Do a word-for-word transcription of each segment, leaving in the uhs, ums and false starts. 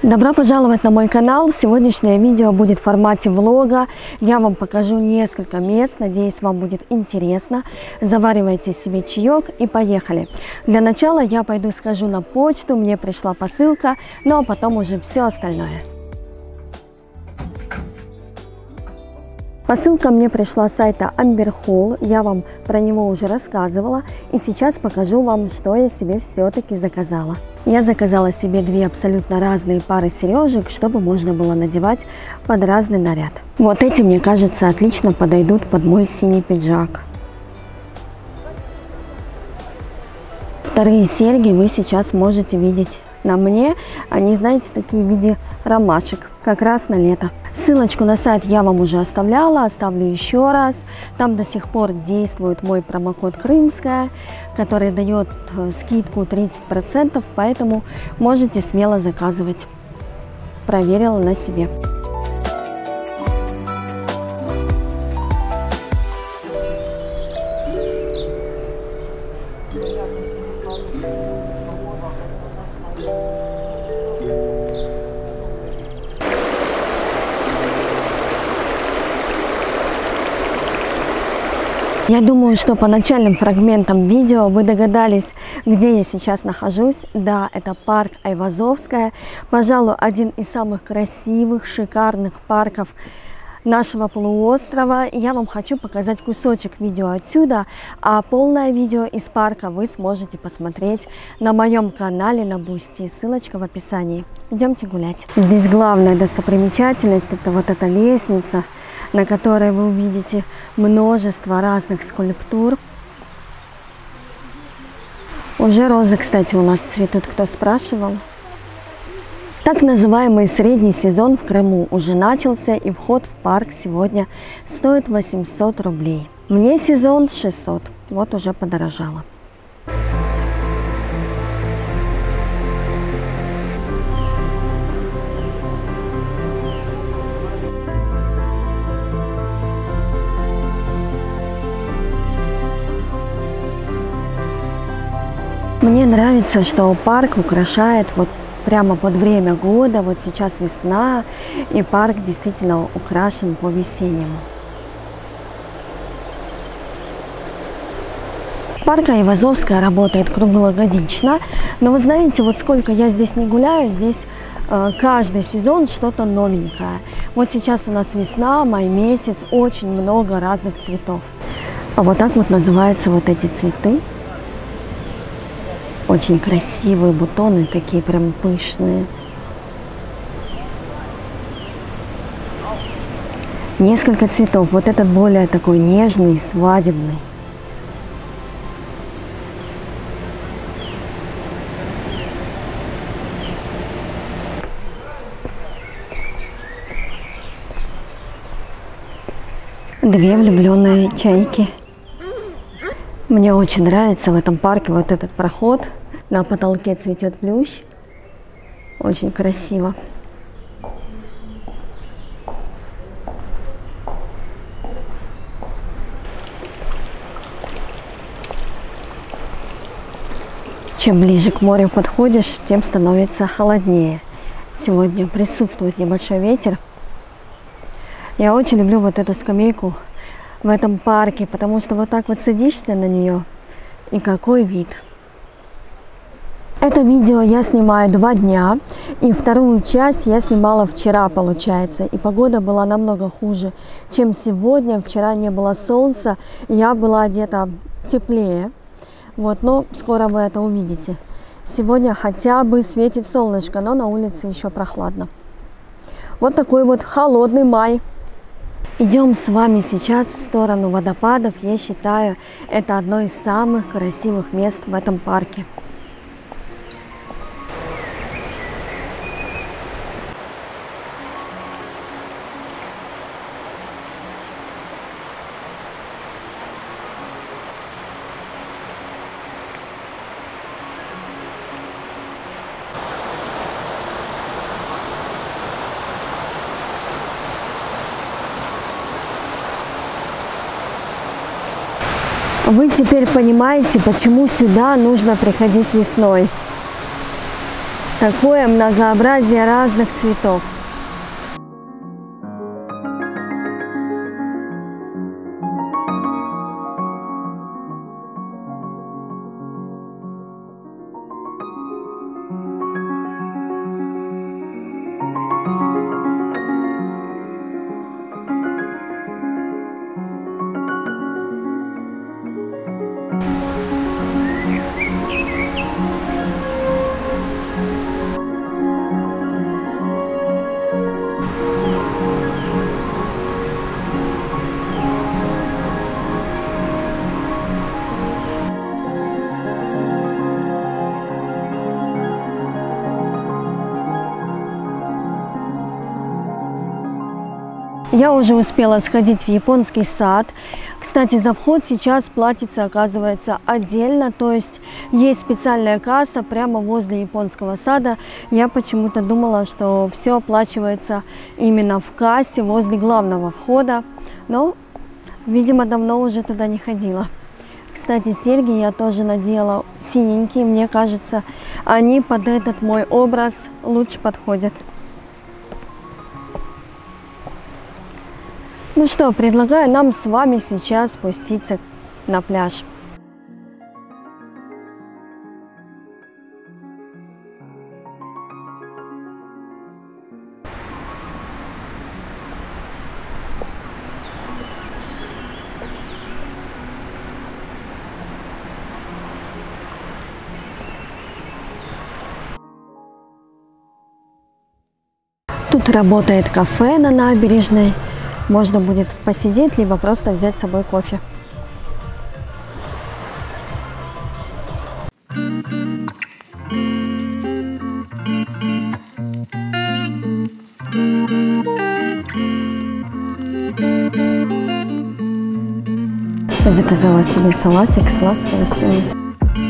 Добро пожаловать на мой канал. Сегодняшнее видео будет в формате влога. Я вам покажу несколько мест. Надеюсь, вам будет интересно. Заваривайте себе чаек и поехали. Для начала я пойду схожу на почту. Мне пришла посылка, ну а потом уже все остальное. Посылка мне пришла с сайта Amber Hall. Я вам про него уже рассказывала. И сейчас покажу вам, что я себе все-таки заказала. Я заказала себе две абсолютно разные пары сережек, чтобы можно было надевать под разный наряд. Вот эти, мне кажется, отлично подойдут под мой синий пиджак. Вторые серьги вы сейчас можете видеть на мне. Они, знаете, такие в виде ромашек, как раз на лето. Ссылочку на сайт я вам уже оставляла, оставлю еще раз. Там до сих пор действует мой промокод Крымская, который дает скидку тридцать процентов, поэтому можете смело заказывать. Проверила на себе. Я думаю, что по начальным фрагментам видео вы догадались, где я сейчас нахожусь. Да, это парк Айвазовская. Пожалуй, один из самых красивых, шикарных парков нашего полуострова. И я вам хочу показать кусочек видео отсюда, а полное видео из парка вы сможете посмотреть на моем канале на Бусти. Ссылочка в описании. Идемте гулять. Здесь главная достопримечательность – это вот эта лестница, на которой вы увидите множество разных скульптур. Уже розы, кстати, у нас цветут, кто спрашивал. Так называемый средний сезон в Крыму уже начался, и вход в парк сегодня стоит восемьсот рублей. Мне сезон шестьсот, вот уже подорожало. Мне нравится, что парк украшает вот прямо под время года. Вот сейчас весна, и парк действительно украшен по-весеннему. Парк Айвазовская работает круглогодично, но вы знаете, вот сколько я здесь не гуляю, здесь э, каждый сезон что-то новенькое. Вот сейчас у нас весна, май месяц, очень много разных цветов. А вот так вот называются вот эти цветы. Очень красивые бутоны, такие прям пышные. Несколько цветов. Вот этот более такой нежный, свадебный. Две влюбленные чайки. Мне очень нравится в этом парке вот этот проход. На потолке цветет плющ. Очень красиво. Чем ближе к морю подходишь, тем становится холоднее. Сегодня присутствует небольшой ветер. Я очень люблю вот эту скамейку в этом парке, потому что вот так вот садишься на нее, и какой вид. Это видео я снимаю два дня, и вторую часть я снимала вчера, получается, и погода была намного хуже, чем сегодня. Вчера не было солнца, и я была одета теплее, вот, но скоро вы это увидите. Сегодня хотя бы светит солнышко, но на улице еще прохладно. Вот такой вот холодный май. Идем с вами сейчас в сторону водопадов. Я считаю, это одно из самых красивых мест в этом парке. Вы теперь понимаете, почему сюда нужно приходить весной. такое многообразие разных цветов. Я уже успела сходить в японский сад. Кстати, за вход сейчас платится, оказывается, отдельно. То есть есть специальная касса прямо возле японского сада. Я почему-то думала, что все оплачивается именно в кассе возле главного входа. Но, видимо, давно уже туда не ходила. Кстати, серьги я тоже надела синенькие. Мне кажется, они под этот мой образ лучше подходят. Ну что, предлагаю нам с вами сейчас спуститься на пляж. Тут работает кафе на набережной. Можно будет посидеть, либо просто взять с собой кофе. Заказала себе салатик с лососем.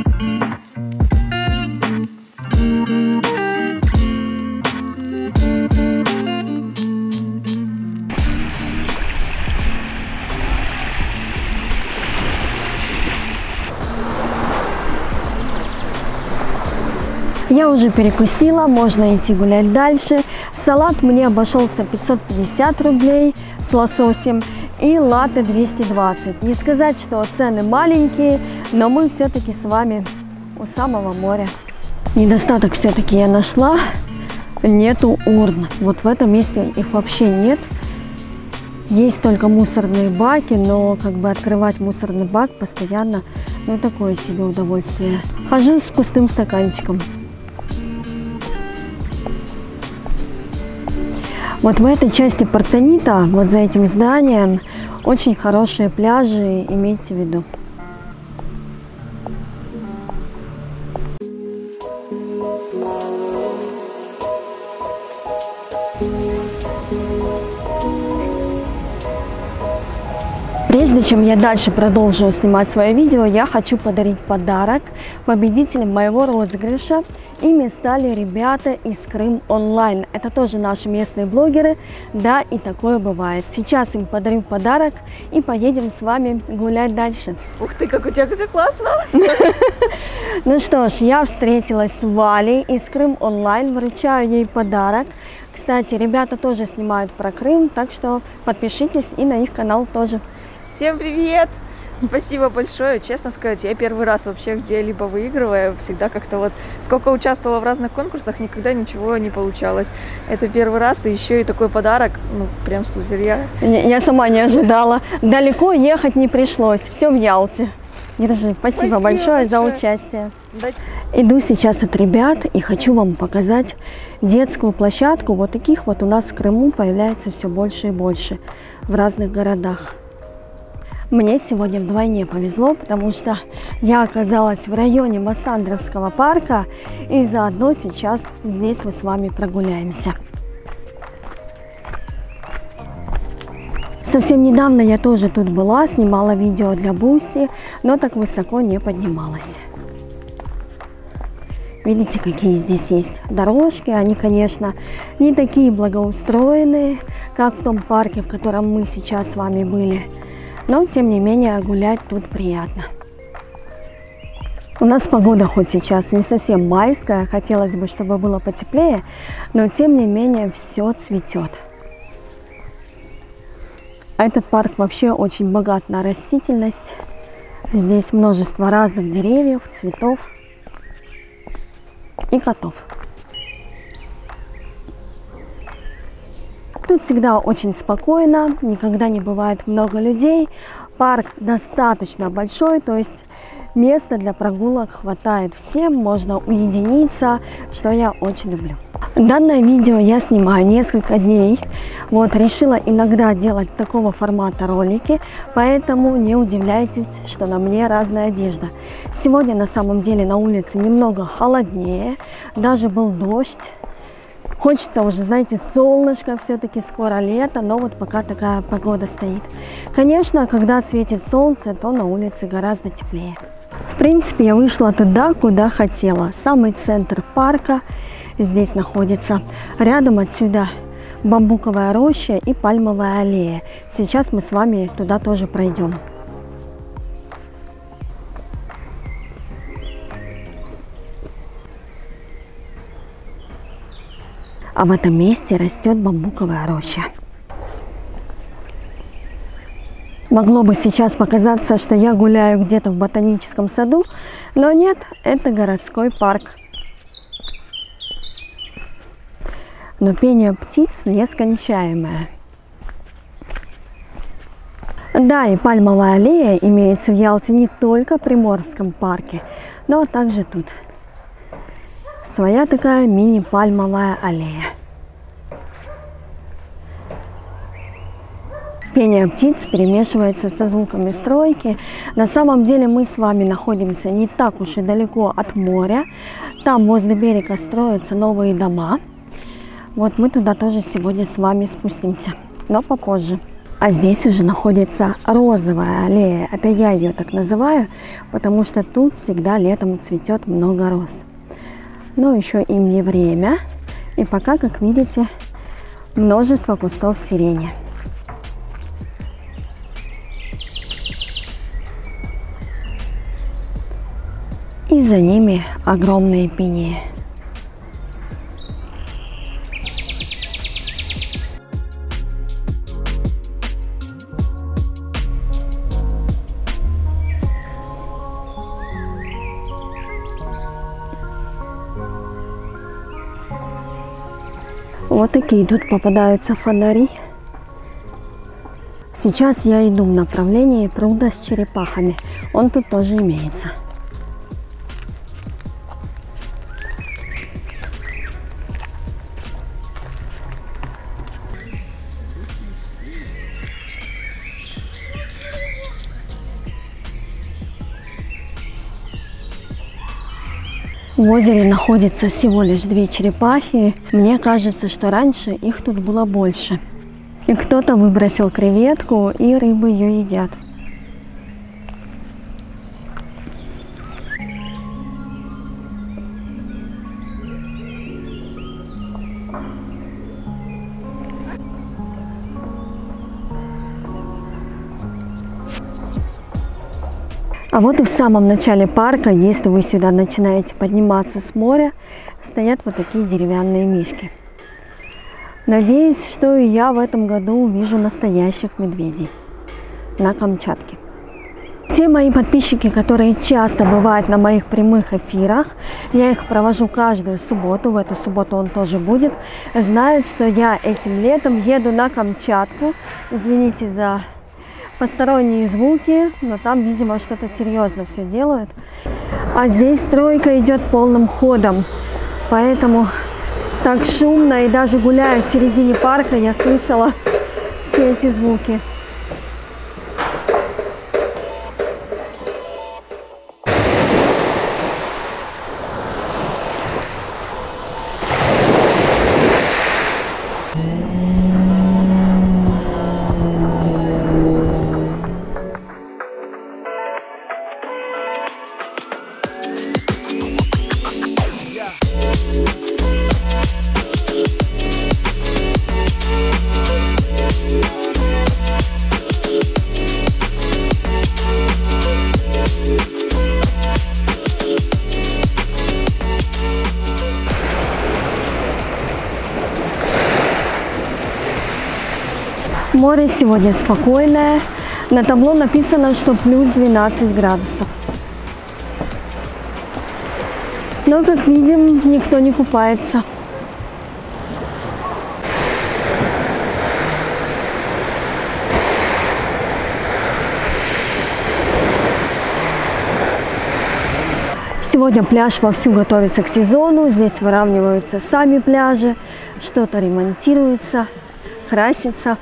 Я уже перекусила, можно идти гулять дальше. Салат мне обошелся пятьсот пятьдесят рублей с лососем и латте двести двадцать. Не сказать, что цены маленькие, но мы все-таки с вами у самого моря. Недостаток все-таки я нашла. Нету урн. Вот в этом месте их вообще нет. Есть только мусорные баки, но как бы открывать мусорный бак постоянно, ну такое себе удовольствие. Хожу с пустым стаканчиком. Вот в этой части Портонита, вот за этим зданием, очень хорошие пляжи, имейте в виду. Прежде чем я дальше продолжу снимать свое видео, я хочу подарить подарок победителям моего розыгрыша. Ими стали ребята из Крым Онлайн. Это тоже наши местные блогеры. Да, и такое бывает. Сейчас им подарю подарок и поедем с вами гулять дальше. Ух ты, как у тебя все классно! Ну что ж, я встретилась с Валей из Крым Онлайн. Вручаю ей подарок. Кстати, ребята тоже снимают про Крым, так что подпишитесь и на их канал тоже. Всем привет! Спасибо большое. Честно сказать, я первый раз вообще где-либо выигрываю. Всегда как-то вот, сколько участвовала в разных конкурсах, никогда ничего не получалось. Это первый раз, и еще и такой подарок. Ну, прям супер. Я, я сама не ожидала. Далеко ехать не пришлось. Все в Ялте. Держи. Спасибо, Спасибо большое, большое за участие. Да. Иду сейчас от ребят и хочу вам показать детскую площадку. Вот таких вот у нас в Крыму появляется все больше и больше в разных городах. Мне сегодня вдвойне повезло, потому что я оказалась в районе Массандровского парка, и заодно сейчас здесь мы с вами прогуляемся. Совсем недавно я тоже тут была, снимала видео для Бусти, но так высоко не поднималась. Видите, какие здесь есть дорожки. Они, конечно, не такие благоустроенные, как в том парке, в котором мы сейчас с вами были. Но, тем не менее, гулять тут приятно. У нас погода хоть сейчас не совсем майская, хотелось бы, чтобы было потеплее, но тем не менее все цветет. Этот парк вообще очень богат на растительность. Здесь множество разных деревьев, цветов и котов. Тут всегда очень спокойно, никогда не бывает много людей. Парк достаточно большой, то есть места для прогулок хватает всем, можно уединиться, что я очень люблю. Данное видео я снимаю несколько дней. Вот, решила иногда делать такого формата ролики, поэтому не удивляйтесь, что на мне разная одежда. Сегодня на самом деле на улице немного холоднее, даже был дождь. Хочется уже, знаете, солнышко, все-таки скоро лето, но вот пока такая погода стоит. Конечно, когда светит солнце, то на улице гораздо теплее. В принципе, я вышла туда, куда хотела. Самый центр парка здесь находится. Рядом отсюда бамбуковая роща и пальмовая аллея. Сейчас мы с вами туда тоже пройдем. А в этом месте растет бамбуковая роща. Могло бы сейчас показаться, что я гуляю где-то в ботаническом саду, но нет, это городской парк. Но пение птиц нескончаемое. Да, и пальмовая аллея имеется в Ялте не только в Приморском парке, но также тут. Своя такая мини-пальмовая аллея. Пение птиц перемешивается со звуками стройки. На самом деле мы с вами находимся не так уж и далеко от моря. Там возле берега строятся новые дома. Вот мы туда тоже сегодня с вами спустимся, но попозже. А здесь уже находится розовая аллея. Это я ее так называю, потому что тут всегда летом цветет много роз. Но еще им не время. И пока, как видите, множество кустов сирени. И за ними огромные пинии. Вот такие тут попадаются фонари. Сейчас я иду в направлении пруда с черепахами. Он тут тоже имеется. В озере находится всего лишь две черепахи. Мне кажется, что раньше их тут было больше. И кто-то выбросил креветку, и рыбы ее едят. А вот и в самом начале парка, если вы сюда начинаете подниматься с моря, стоят вот такие деревянные мишки. Надеюсь, что и я в этом году увижу настоящих медведей на Камчатке. Те мои подписчики, которые часто бывают на моих прямых эфирах, я их провожу каждую субботу, в эту субботу он тоже будет, знают, что я этим летом еду на Камчатку. Извините за посторонние звуки, но там, видимо, что-то серьезно все делают. А здесь стройка идет полным ходом, поэтому так шумно, и даже гуляя в середине парка, я слышала все эти звуки. Море сегодня спокойное. На табло написано, что плюс двенадцать градусов. Но, как видим, никто не купается. Сегодня пляж вовсю готовится к сезону. Здесь выравниваются сами пляжи, что-то ремонтируется, красится.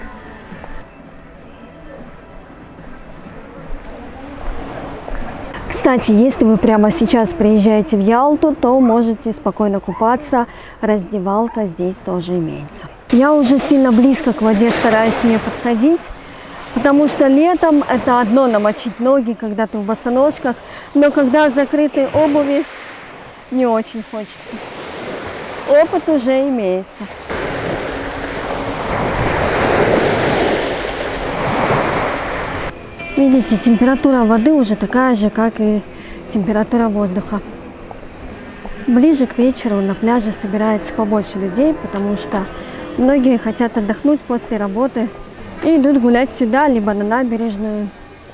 Кстати, если вы прямо сейчас приезжаете в Ялту, то можете спокойно купаться. Раздевалка здесь тоже имеется. Я уже сильно близко к воде стараюсь не подходить, потому что летом это одно намочить ноги, когда ты в босоножках, но когда в закрытой обуви не очень хочется. Опыт уже имеется. Видите, температура воды уже такая же, как и температура воздуха. Ближе к вечеру на пляже собирается побольше людей, потому что многие хотят отдохнуть после работы и идут гулять сюда, либо на набережную.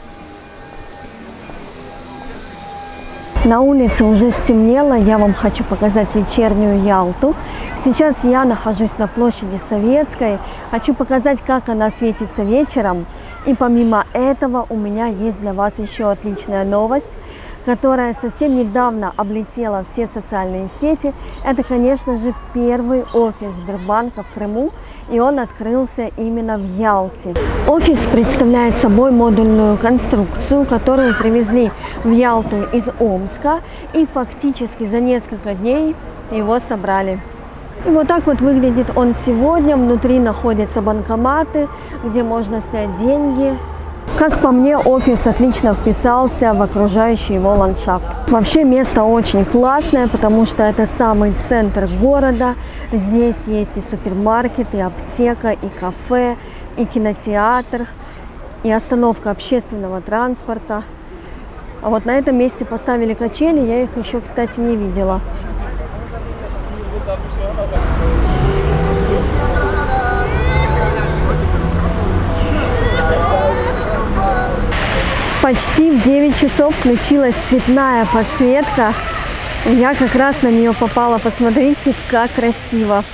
На улице уже стемнело, я вам хочу показать вечернюю Ялту. Сейчас я нахожусь на площади Советской, хочу показать, как она светится вечером. И помимо этого у меня есть для вас еще отличная новость, которая совсем недавно облетела все социальные сети. Это, конечно же, первый офис Сбербанка в Крыму, и он открылся именно в Ялте. Офис представляет собой модульную конструкцию, которую привезли в Ялту из Омска, и фактически за несколько дней его собрали. И вот так вот выглядит он сегодня. Внутри находятся банкоматы, где можно снять деньги. Как по мне, офис отлично вписался в окружающий его ландшафт. Вообще место очень классное, потому что это самый центр города. Здесь есть и супермаркет, и аптека, и кафе, и кинотеатр, и остановка общественного транспорта. А вот на этом месте поставили качели, я их еще, кстати, не видела. Почти в девять часов включилась цветная подсветка. Я как раз на нее попала. Посмотрите, как красиво.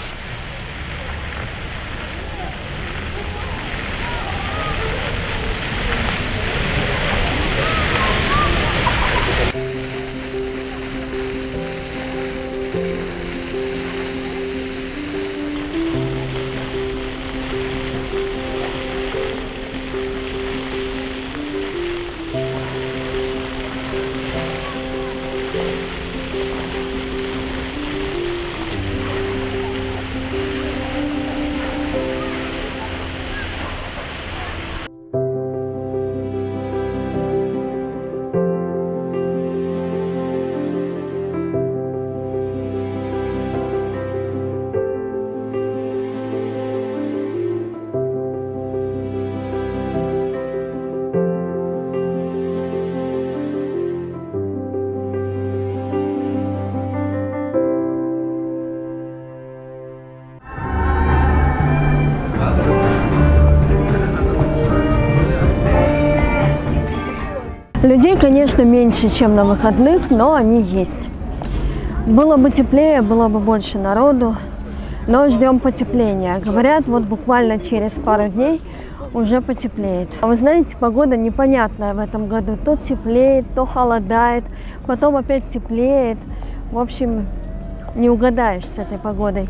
Людей, конечно, меньше, чем на выходных, но они есть. Было бы теплее, было бы больше народу, но ждем потепления. Говорят, вот буквально через пару дней уже потеплеет. А вы знаете, погода непонятная в этом году. То теплеет, то холодает, потом опять теплеет. В общем, не угадаешь с этой погодой.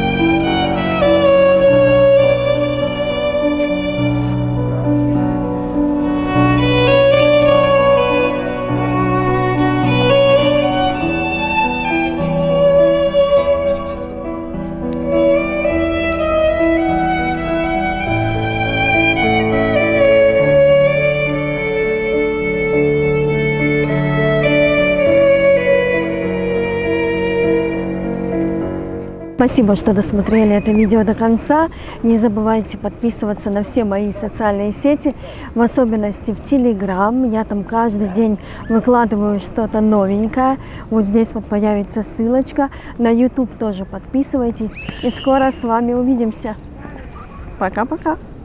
Спасибо, что досмотрели это видео до конца. Не забывайте подписываться на все мои социальные сети, в особенности в Телеграм. Я там каждый день выкладываю что-то новенькое. Вот здесь вот появится ссылочка. На ютуб тоже подписывайтесь. И скоро с вами увидимся. Пока-пока.